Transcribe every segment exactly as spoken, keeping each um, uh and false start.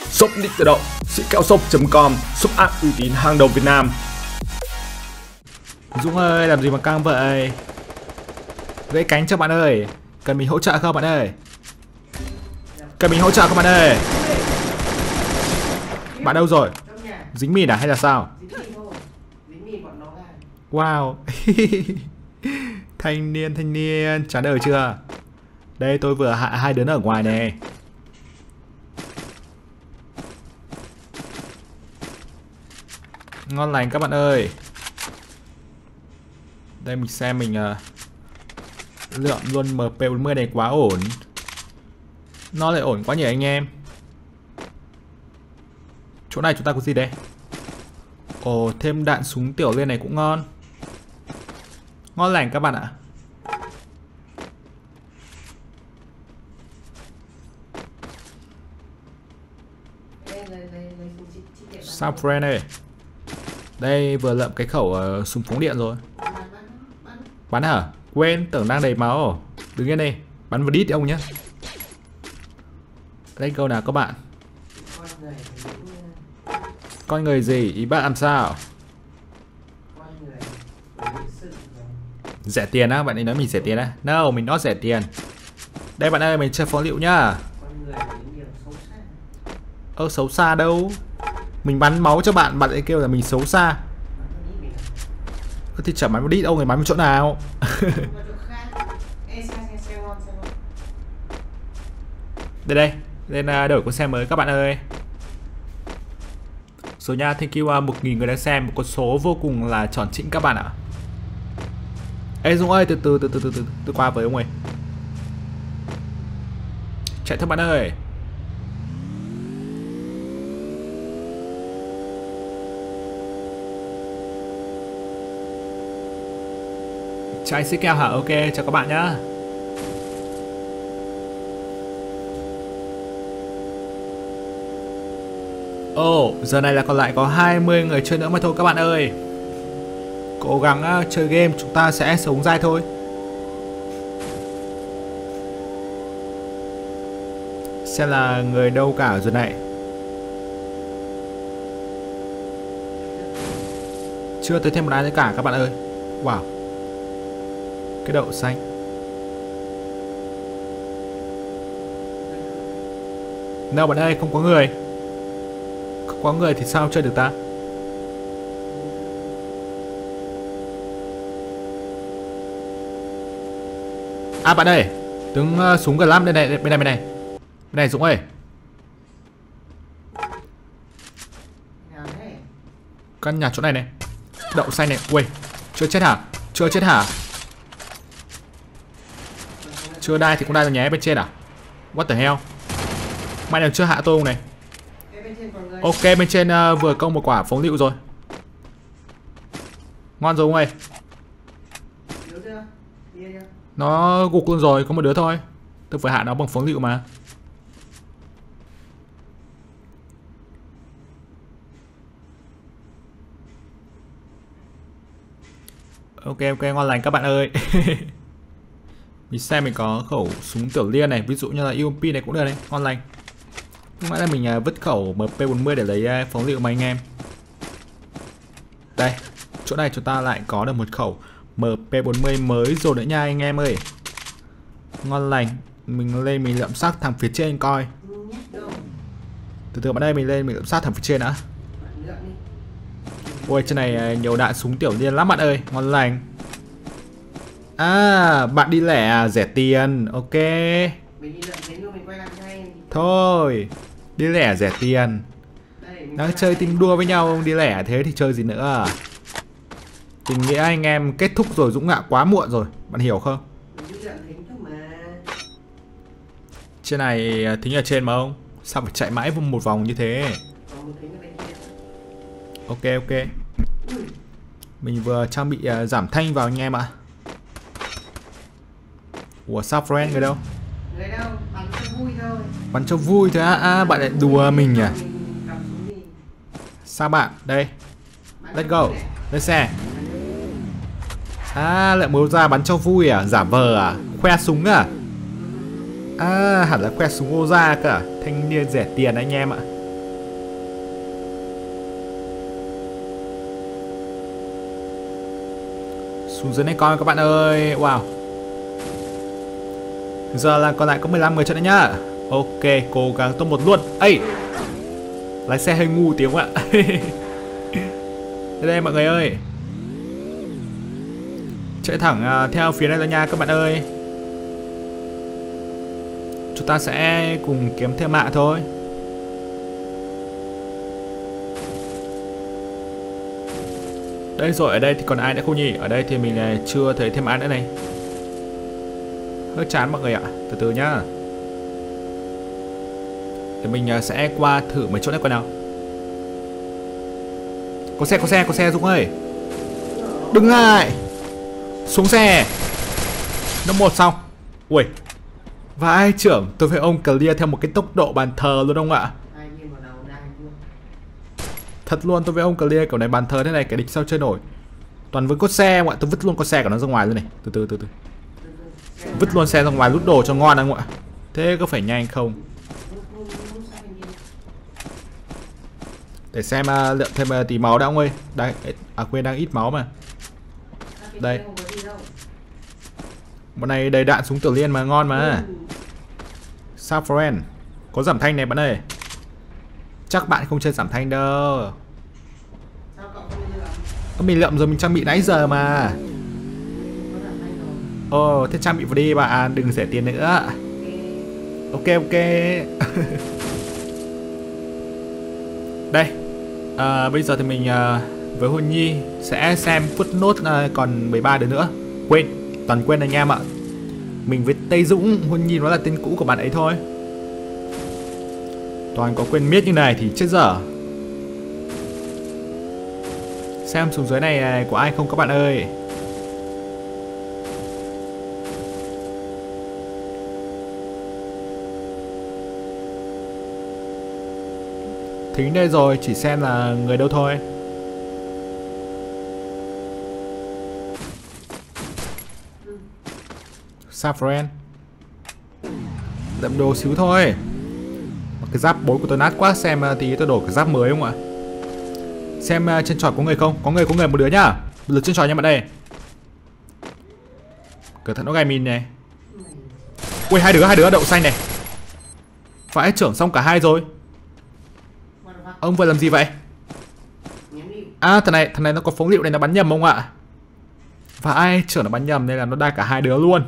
Shop Nick tự động, sĩ keo shop chấm com, shop app uy tín hàng đầu Việt Nam. Dũng ơi, làm gì mà căng vậy? Gãy cánh cho bạn ơi. Cần mình hỗ trợ không bạn ơi? Cần mình hỗ trợ không bạn ơi? Bạn đâu rồi? Dính mìn à hay là sao? Wow. Thanh niên, thanh niên, chán đời chưa? Đây tôi vừa hạ hai đứa ở ngoài này. Ngon lành các bạn ơi. Đây mình xem mình uh, lượm luôn M P bốn mươi này quá ổn. Nó lại ổn quá nhỉ anh em. Chỗ này chúng ta có gì đây? Ồ, thêm đạn súng tiểu liên này cũng ngon. Ngon lành các bạn ạ. Sao friend ơi. Đây vừa lượm cái khẩu uh, súng phóng điện rồi. Bắn hả? Quên, tưởng đang đầy máu. Đứng yên đây, bắn vào đít ông nhé. Let's go nào các bạn. Con người gì? Ý bạn làm sao? Rẻ tiền á? Bạn ấy nói mình rẻ tiền á? No, mình nói rẻ tiền. Đây bạn ơi, mình chơi phóng lựu nhá. Ơ xấu xa đâu. Mình bắn máu cho bạn, bạn ấy kêu là mình xấu xa. Thì chả bắn vào đít, ông ấy bắn vào chỗ nào? Đây đây, lên đổi con xe mới các bạn ơi. Rồi nha, thank you một nghìn người đang xem, một con số vô cùng là tròn trĩnh các bạn ạ. Ê Dũng ơi, từ từ từ từ từ từ tôi qua với ông ơi. Chạy thôi bạn ơi. Chạy xích keo hả? Ok, chào các bạn nhá. Ồ, oh, giờ này là còn lại có hai mươi người chơi nữa mà thôi các bạn ơi. Cố gắng uh, chơi game, chúng ta sẽ sống dai thôi. Xem là người đâu cả rồi này. Chưa tới thêm một ai nữa cả các bạn ơi. Wow. Cái đậu xanh. Nào bạn ơi, không có người. Không có người thì sao chơi được ta? À bạn ơi, đứng uh, súng gần lắm đây này, bên này bên này. Bên này Dũng ơi. Căn nhà chỗ này này. Đậu xanh này. Ui, chưa chết hả? Chưa chết hả? Chưa đai thì cũng đai rồi nhé, bên trên à? What the hell? Mày nào chưa hạ tôi không này? Ok, bên trên uh, vừa công một quả phóng lựu rồi. Ngon rồi ông ơi. Nó gục luôn rồi, có một đứa thôi. Tôi phải hạ nó bằng phóng lựu mà. Ok ok, ngon lành các bạn ơi. Mình xem mình có khẩu súng tiểu liên này, ví dụ như là u em pê này cũng được này, ngon lành. Lúc nãy là mình uh, vứt khẩu M P bốn mươi để lấy uh, phóng lựu mà anh em. Đây, chỗ này chúng ta lại có được một khẩu M P bốn mươi mới rồi nữa nha anh em ơi. Ngon lành. Mình lên mình lượm xác thằng phía trên coi. Từ từ bạn đây, mình lên mình lượm xác thằng phía trên đã. Ôi trên này nhiều đạn súng tiểu liên lắm bạn ơi, ngon lành. À, bạn đi lẻ à, rẻ tiền, ok. Thôi, đi lẻ rẻ tiền. Đang chơi team đua với nhau, đi lẻ thế thì chơi gì nữa. Tình nghĩa anh em kết thúc rồi Dũng ạ, quá muộn rồi, bạn hiểu không? Trên này thính ở trên mà không? Sao phải chạy mãi một vòng như thế? Ok ok. Mình vừa trang bị uh, giảm thanh vào anh em ạ. Ủa sao friend người đâu? Người đâu, bắn cho vui thôi. Bắn cho vui thôi á, à, bạn lại đùa mình nhỉ? Sao bạn? Đây. Let's go. Lên xe. À, lại muốn ra bắn cho vui à? Giả vờ à? Khoe súng à? À, hẳn là khoe súng ô ra cả. Thanh niên rẻ tiền anh em ạ. Xuống dưới này coi các bạn ơi. Wow. Giờ là còn lại có mười lăm người trận đấy nhá. Ok, cố gắng top một luôn. Ây, lái xe hơi ngu tiếng ạ. Đây đây mọi người ơi, chạy thẳng uh, theo phía này rồi nha các bạn ơi. Chúng ta sẽ cùng kiếm thêm mạ thôi. Đây rồi, ở đây thì còn ai nữa không nhỉ? Ở đây thì mình uh, chưa thấy thêm ai nữa này. Hơi chán mọi người ạ. Từ từ nhá. Thì mình uh, sẽ qua thử mấy chỗ này coi nào. Có xe, có xe, có xe Dũng ơi. Đừng lại. Xuống xe. Nó một xong. Ui. Và ai trưởng, tôi với ông clear theo một cái tốc độ bàn thờ luôn không ạ? Thật luôn, tôi với ông clear kiểu này bàn thờ thế này, cái địch sao chơi nổi. Toàn với cốt xe không ạ, tôi vứt luôn con xe của nó ra ngoài luôn này. Từ từ từ từ. Vứt luôn xe ra ngoài lút đồ cho ngon không ạ? Thế có phải nhanh không? Để xem uh, lượng thêm uh, tí máu đã ông ơi. Đang, à quên, đang ít máu mà. Đây. Bọn này đầy đạn súng tiểu liên mà, ngon mà. Saffron. Có giảm thanh này bạn ơi. Chắc bạn không chơi giảm thanh đâu. Có mình lượm rồi, mình trang bị nãy giờ mà. Ồ, oh, thế trang bị vào đi bạn, đừng rẻ tiền nữa. Ok ok. Đây. À, bây giờ thì mình uh, với Hôn Nhi sẽ xem footnote uh, còn mười ba đứa nữa. Quên, toàn quên anh em ạ. Mình với Tây Dũng, Hôn Nhi nó là tên cũ của bạn ấy thôi. Toàn có quên miết như này thì chết dở. Xem xuống dưới này của ai không các bạn ơi. Thính đây rồi, chỉ xem là người đâu thôi. Saffron. Đậm đồ xíu thôi. Cái giáp bối của tôi nát quá, xem thì tôi đổi cái giáp mới không ạ? Xem uh, trên tròi có người không? Có người, có người một đứa nhá. Lượt trên tròi nha bạn đây. Cẩn thận nó gai min này. Ui, hai đứa, hai đứa đậu xanh này. Phải trưởng xong cả hai rồi. Ông vừa làm gì vậy? À, thằng này, thằng này nó có phóng lựu này, nó bắn nhầm không ạ? Và ai trưởng nó bắn nhầm nên là nó đa cả hai đứa luôn.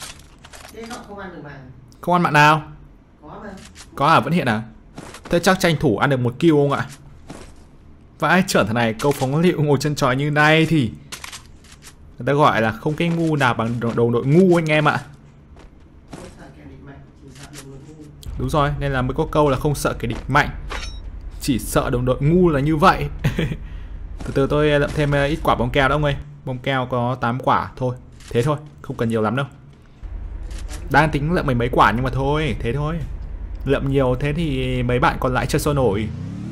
Không ăn bạn nào? Có à, vẫn hiện à? Thế chắc tranh thủ ăn được một kill không ạ? Và ai trưởng thằng này câu phóng lựu ngồi chân tròi như này thì người ta gọi là không cái ngu nào bằng đầu đội ngu anh em ạ. Đúng rồi, nên là mới có câu là không sợ kẻ địch mạnh, chỉ sợ đồng đội ngu là như vậy. Từ từ tôi lượm thêm ít quả bông keo đó ông ơi. Bông keo có tám quả thôi. Thế thôi, không cần nhiều lắm đâu. Đang tính lượm mấy mấy quả nhưng mà thôi, thế thôi. Lượm nhiều thế thì mấy bạn còn lại chơi sôi nổi.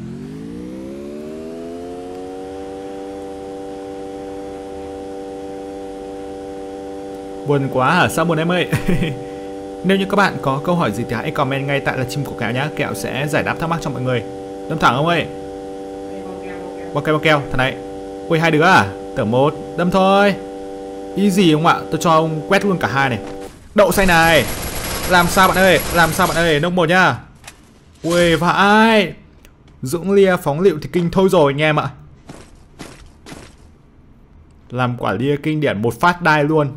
Buồn quá hả? Sao buồn em ơi? Nếu như các bạn có câu hỏi gì thì hãy comment ngay tại livestream của Kẹo nhá. Kẹo sẽ giải đáp thắc mắc cho mọi người. Đâm thẳng không ơi? Bao keo bao keo, thằng này. Ui, hai đứa à? Tưởng một, đâm thôi. Easy không ạ? Tôi cho ông quét luôn cả hai này. Đậu xanh này. Làm sao bạn ơi? Làm sao bạn ơi? Nông một nhá. Ui vãi. Dũng lia phóng lựu thì kinh thôi rồi anh em ạ. Làm quả lia kinh điển một phát đai luôn.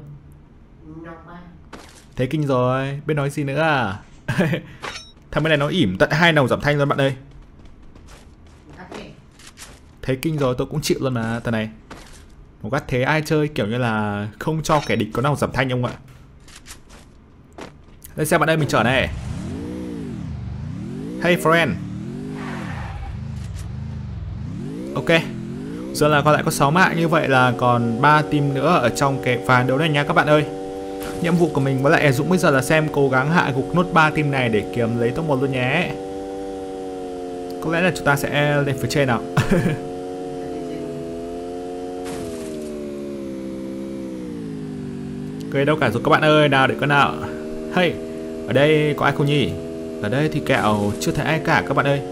Thế kinh rồi, biết nói gì nữa à? Thằng bên này nó ỉm tận hai nòng giảm thanh luôn bạn ơi. Thế kinh rồi, tôi cũng chịu luôn mà. Tờ này một gắt thế ai chơi kiểu như là không cho kẻ địch có nòng giảm thanh ông ạ. Đây xem bạn ơi, mình chở này. Hey friend. Ok. Giờ là còn lại có sáu mạng, như vậy là còn ba team nữa ở trong cái ván đấu này nha các bạn ơi. Nhiệm vụ của mình với lại Dũng bây giờ là xem cố gắng hạ gục nốt ba team này để kiếm lấy top một luôn nhé. Có lẽ là chúng ta sẽ lên phía trên nào. Cười đâu cả rồi các bạn ơi, nào để con nào. Hey, ở đây có ai không nhỉ? Ở đây thì Kẹo chưa thấy ai cả các bạn ơi.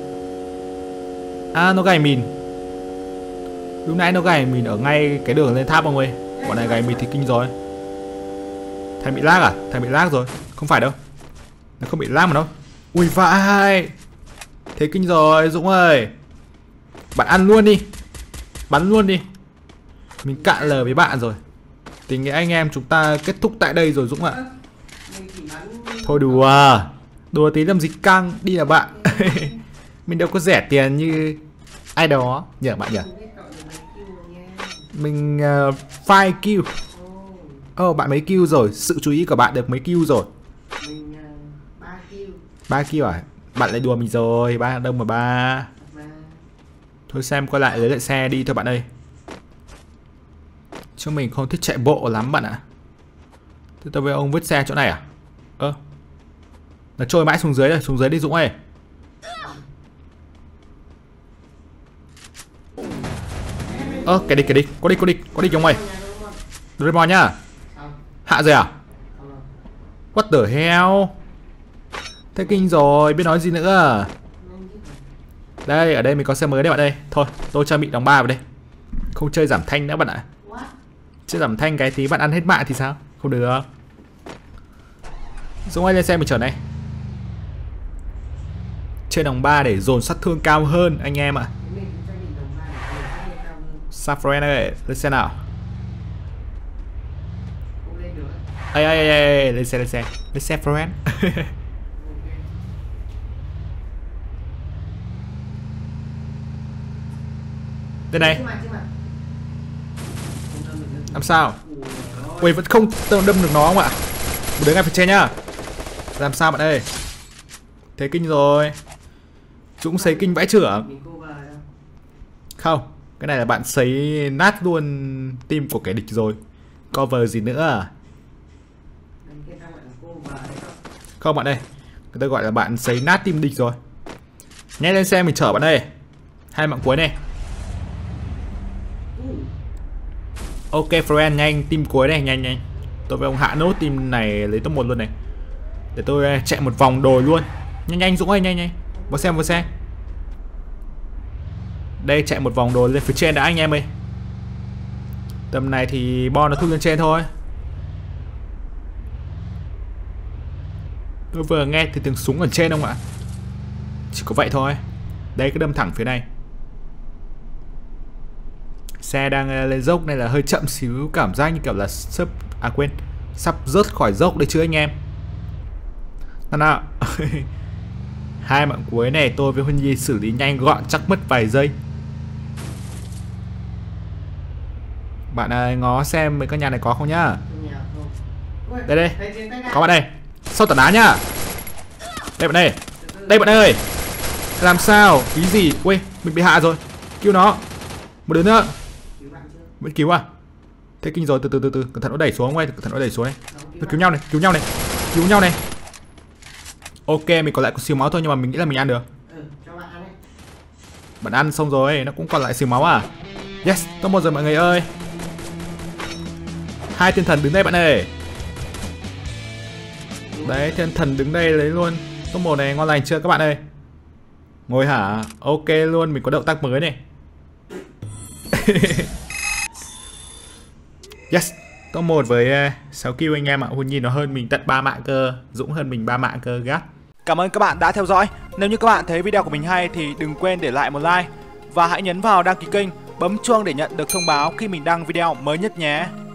À, nó gài mìn. Lúc nãy nó gài mìn ở ngay cái đường lên tháp không ơi. Bọn này gầy mình thì kinh rồi. Thằng bị lag à? Thằng bị lag rồi. Không phải đâu. Nó không bị lag mà đâu. Ui vãi. Thế kinh rồi Dũng ơi. Bạn ăn luôn đi. Bắn luôn đi. Mình cạn lời với bạn rồi. Tình nghĩa anh em chúng ta kết thúc tại đây rồi Dũng ạ. Thôi đùa. Đùa tí làm gì căng. Đi là bạn. Mình đâu có rẻ tiền như ai đó. Nhờ bạn nhỉ. Mình uh, five kill. Ồ oh, bạn mấy kill rồi. Sự chú ý của bạn được mấy kill rồi. Mình ba kill. ba kill à? Bạn lại đùa mình rồi. Ba đâu mà ba. Thôi xem coi lại lấy lại xe đi thôi bạn ơi. Chứ mình không thích chạy bộ lắm bạn ạ. Thế tôi với ông vứt xe chỗ này à? Ơ. Nó trôi mãi xuống dưới rồi. Xuống dưới đi Dũng ơi. Ơ cái đi cái đi. Có đi có đi. Có đi không mày? Doraemon nhá. Hạ rồi à? What the hell? Thế kinh rồi. Biết nói gì nữa. Đây ở đây mình có xe mới đấy bạn ơi. Thôi tôi cho bị đóng ba vào đây. Không chơi giảm thanh nữa bạn ạ. Chơi giảm thanh cái tí bạn ăn hết mạng thì sao? Không được. Dũng ơi lên xe mình chở này. Chơi đồng ba để dồn sát thương cao hơn anh em ạ. Saffron ơi lên xe nào. Ê ê ê ê lên xe lên xe. Lên xe Saffron. Đây này. Làm sao? Ui vẫn không đâm được nó không ạ? Một đứa ngay phía trên nhá. Làm sao bạn ơi? Thế kinh rồi. Dũng sấy kinh vãi trưởng. Không. Cái này là bạn sấy nát luôn team của kẻ địch rồi. Cover gì nữa? Không bạn ơi. Người ta gọi là bạn sấy nát team địch rồi. Nhanh lên xe mình chở bạn ơi. Hai mạng cuối này. Ok friend nhanh team cuối này nhanh nhanh. Tôi với ông hạ nốt team này lấy top một luôn này. Để tôi chạy một vòng đồ luôn. Nhanh nhanh Dũng ơi nhanh nhanh. Vào xe vào xe. Đây chạy một vòng đồ lên phía trên đã anh em ơi. Tầm này thì bo nó thu lên trên thôi. Tôi vừa nghe thì tiếng súng ở trên không ạ? Chỉ có vậy thôi. Đây cái đâm thẳng phía này. Xe đang lên dốc này là hơi chậm xíu. Cảm giác như kiểu là sắp à quên sắp rớt khỏi dốc đấy chứ anh em. Nào nào. Hai mạng cuối này tôi với Huân Nhi xử lý nhanh gọn chắc mất vài giây. Bạn ơi ngó xem mấy căn nhà này có không nhá. Đây đây. Có bạn đây. Sau tảng đá nhá. Đây bạn đây. Đây bạn ơi. Làm sao? Ý gì? Ui mình bị hạ rồi. Cứu nó. Một đứa nữa. Vẫn cứu à? Thế kinh rồi, từ từ từ từ, cẩn thận nó đẩy xuống quay, cẩn thận nó đẩy xuống này. Nó cứu nhau này, cứu nhau này, cứu nhau này. Ok, mình còn lại có xíu máu thôi nhưng mà mình nghĩ là mình ăn được. Bạn ăn xong rồi, nó cũng còn lại xíu máu à? Yes, top một rồi mọi người ơi. Hai thiên thần đứng đây bạn ơi. Đấy, thiên thần đứng đây lấy luôn. Top một này ngon lành chưa các bạn ơi? Ngồi hả? Ok luôn, mình có động tác mới này. Yes, top một với uh, sáu kill anh em ạ. Huân Nhi nó hơn mình tận ba mạng cơ. Dũng hơn mình ba mạng cơ gắt. Cảm ơn các bạn đã theo dõi. Nếu như các bạn thấy video của mình hay thì đừng quên để lại một like. Và hãy nhấn vào đăng ký kênh, bấm chuông để nhận được thông báo khi mình đăng video mới nhất nhé.